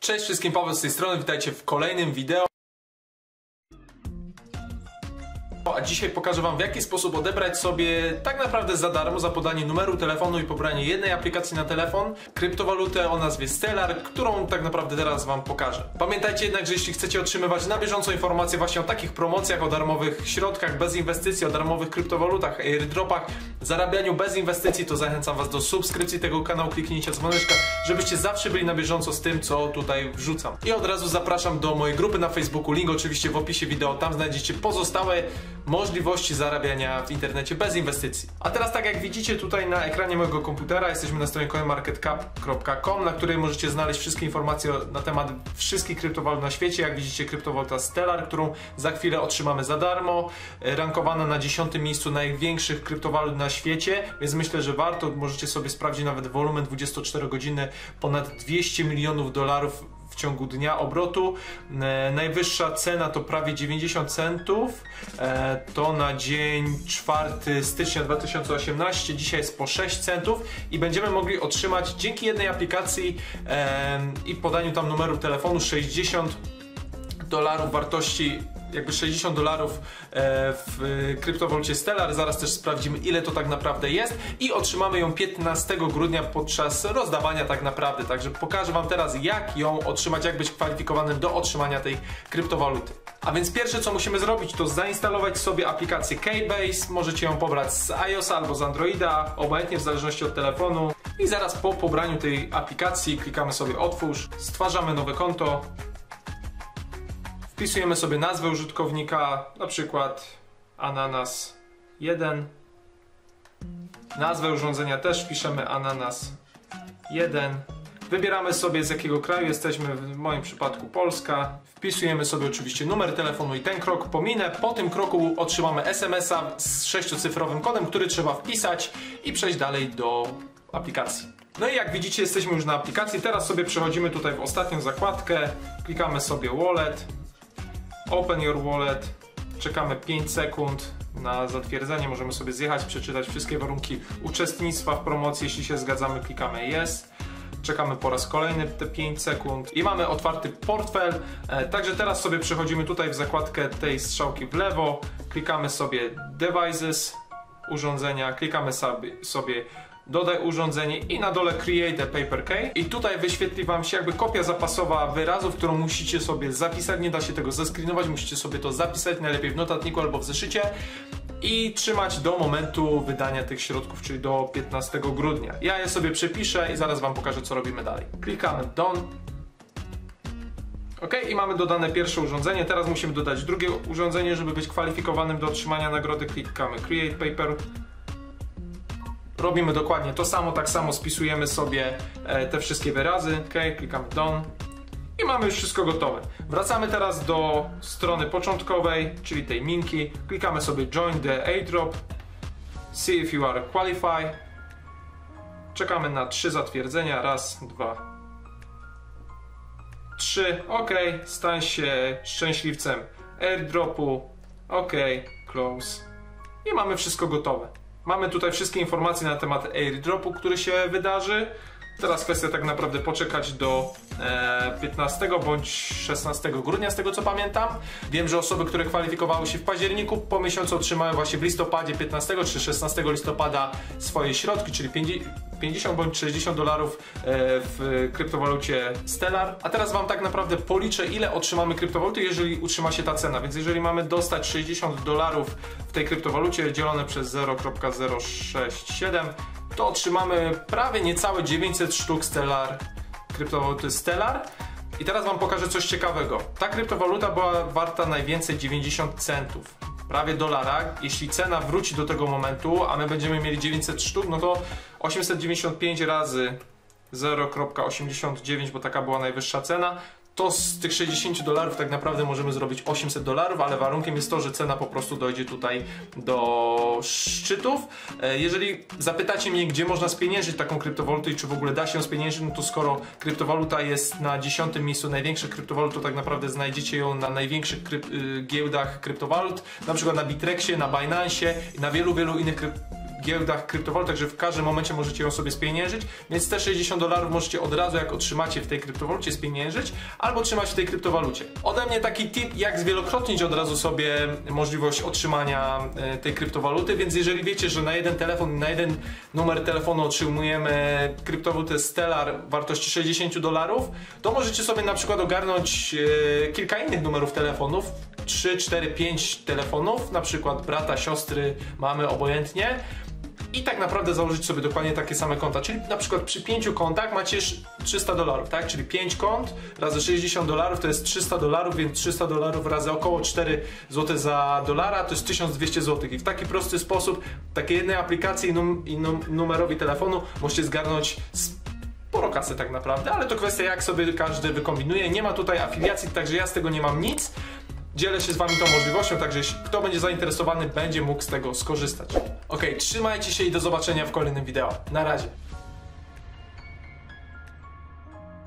Cześć wszystkim, Paweł z tej strony, witajcie w kolejnym wideo. A dzisiaj pokażę Wam, w jaki sposób odebrać sobie tak naprawdę za darmo, za podanie numeru telefonu i pobranie jednej aplikacji na telefon, kryptowalutę o nazwie Stellar, którą tak naprawdę teraz Wam pokażę. Pamiętajcie jednak, że jeśli chcecie otrzymywać na bieżąco informacje właśnie o takich promocjach, o darmowych środkach bez inwestycji, o darmowych kryptowalutach, airdropach, zarabianiu bez inwestycji, to zachęcam Was do subskrypcji tego kanału, kliknięcia dzwoneczka, żebyście zawsze byli na bieżąco z tym, co tutaj wrzucam. I od razu zapraszam do mojej grupy na Facebooku, link oczywiście w opisie wideo, tam znajdziecie pozostałe możliwości zarabiania w internecie bez inwestycji. A teraz, tak jak widzicie tutaj na ekranie mojego komputera, jesteśmy na stronie coinmarketcap.com, na której możecie znaleźć wszystkie informacje na temat wszystkich kryptowalut na świecie. Jak widzicie, kryptowaluta Stellar, którą za chwilę otrzymamy za darmo, rankowana na 10. miejscu największych kryptowalut na świecie, więc myślę, że warto. Możecie sobie sprawdzić nawet wolumen 24 godziny, ponad 200 milionów dolarów w ciągu dnia obrotu. Najwyższa cena to prawie 90 centów. To na dzień 4 stycznia 2018. Dzisiaj jest po 6 centów i będziemy mogli otrzymać dzięki jednej aplikacji i podaniu tam numeru telefonu 60 dolarów wartości, jakby 60 dolarów w kryptowalucie Stellar. Zaraz też sprawdzimy, ile to tak naprawdę jest i otrzymamy ją 15 grudnia podczas rozdawania tak naprawdę. Także pokażę Wam teraz, jak ją otrzymać, jak być kwalifikowanym do otrzymania tej kryptowaluty. A więc pierwsze, co musimy zrobić, to zainstalować sobie aplikację Keybase. Możecie ją pobrać z iOS albo z Androida, obojętnie w zależności od telefonu. I zaraz po pobraniu tej aplikacji klikamy sobie otwórz, stwarzamy nowe konto. Wpisujemy sobie nazwę użytkownika, na przykład Ananas1. Nazwę urządzenia też wpiszemy Ananas1. Wybieramy sobie, z jakiego kraju jesteśmy, w moim przypadku Polska. Wpisujemy sobie oczywiście numer telefonu i ten krok pominę. Po tym kroku otrzymamy SMS-a z 6-cyfrowym kodem, który trzeba wpisać i przejść dalej do aplikacji. No i jak widzicie, jesteśmy już na aplikacji. Teraz sobie przechodzimy tutaj w ostatnią zakładkę. Klikamy sobie Wallet. Open your wallet, czekamy 5 sekund na zatwierdzenie, możemy sobie zjechać, przeczytać wszystkie warunki uczestnictwa w promocji, jeśli się zgadzamy, klikamy yes, czekamy po raz kolejny te 5 sekund i mamy otwarty portfel. Także teraz sobie przechodzimy tutaj w zakładkę tej strzałki w lewo, klikamy sobie devices, urządzenia, klikamy sobie dodaj urządzenie i na dole create a paper key i tutaj wyświetli Wam się jakby kopia zapasowa wyrazów, którą musicie sobie zapisać. Nie da się tego zescreenować, musicie sobie to zapisać, najlepiej w notatniku albo w zeszycie i trzymać do momentu wydania tych środków, czyli do 15 grudnia. Ja je sobie przepiszę i zaraz Wam pokażę, co robimy dalej. Klikamy done. OK, i mamy dodane pierwsze urządzenie. Teraz musimy dodać drugie urządzenie, żeby być kwalifikowanym do otrzymania nagrody. Klikamy create paper. Robimy dokładnie to samo, tak samo spisujemy sobie te wszystkie wyrazy. OK, klikamy done i mamy już wszystko gotowe. Wracamy teraz do strony początkowej, czyli tej minki. Klikamy sobie join the airdrop, see if you are qualified. Czekamy na 3 zatwierdzenia. Raz, 2, 3. OK, stań się szczęśliwcem airdropu. OK, close. I mamy wszystko gotowe. Mamy tutaj wszystkie informacje na temat airdropu, który się wydarzy. Teraz kwestia tak naprawdę poczekać do 15 bądź 16 grudnia, z tego co pamiętam. Wiem, że osoby, które kwalifikowały się w październiku, po miesiącu otrzymały właśnie w listopadzie 15 czy 16 listopada swoje środki, czyli 50 bądź 60 dolarów w kryptowalucie Stellar. A teraz Wam tak naprawdę policzę, ile otrzymamy kryptowaluty, jeżeli utrzyma się ta cena. Więc jeżeli mamy dostać 60 dolarów w tej kryptowalucie dzielone przez 0,067, to otrzymamy prawie niecałe 900 sztuk kryptowaluty Stellar. I teraz Wam pokażę coś ciekawego. Ta kryptowaluta była warta najwięcej 90 centów. Prawie dolara. Jeśli cena wróci do tego momentu, a my będziemy mieli 900 sztuk, no to 895 razy 0,89, bo taka była najwyższa cena, to z tych 60 dolarów tak naprawdę możemy zrobić 800 dolarów, ale warunkiem jest to, że cena po prostu dojdzie tutaj do szczytów. Jeżeli zapytacie mnie, gdzie można spieniężyć taką kryptowalutę i czy w ogóle da się ją spieniężyć, no to skoro kryptowaluta jest na 10. miejscu największych kryptowalut, to tak naprawdę znajdziecie ją na największych giełdach kryptowalut, na przykład na Bitrexie, na Binance'ie i na wielu innych giełdach kryptowalut, także w każdym momencie możecie ją sobie spieniężyć, więc te $60 możecie od razu, jak otrzymacie w tej kryptowalucie, spieniężyć albo trzymać w tej kryptowalucie. Ode mnie taki tip, jak zwielokrotnić od razu sobie możliwość otrzymania tej kryptowaluty, więc jeżeli wiecie, że na jeden telefon, na jeden numer telefonu otrzymujemy kryptowalutę Stellar wartości $60, to możecie sobie na przykład ogarnąć kilka innych numerów telefonów, 3, 4, 5 telefonów, na przykład brata, siostry, mamy, obojętnie, i tak naprawdę założyć sobie dokładnie takie same konta, czyli na przykład przy 5 kontach macie $300, tak? Czyli 5 kont razy $60 to jest $300, więc $300 razy około 4 zł za dolara to jest 1200 zł. I w taki prosty sposób, takiej jednej aplikacji i numerowi telefonu możecie zgarnąć sporo kasy tak naprawdę, ale to kwestia, jak sobie każdy wykombinuje. Nie ma tutaj afiliacji, także ja z tego nie mam nic. Dzielę się z wami tą możliwością, także jeśli kto będzie zainteresowany, będzie mógł z tego skorzystać. Ok, trzymajcie się i do zobaczenia w kolejnym wideo. Na razie.